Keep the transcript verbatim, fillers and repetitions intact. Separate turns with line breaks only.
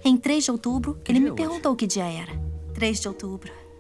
Em três de outubro, ele
dia
me
é hoje?
perguntou que dia era. três de outubro.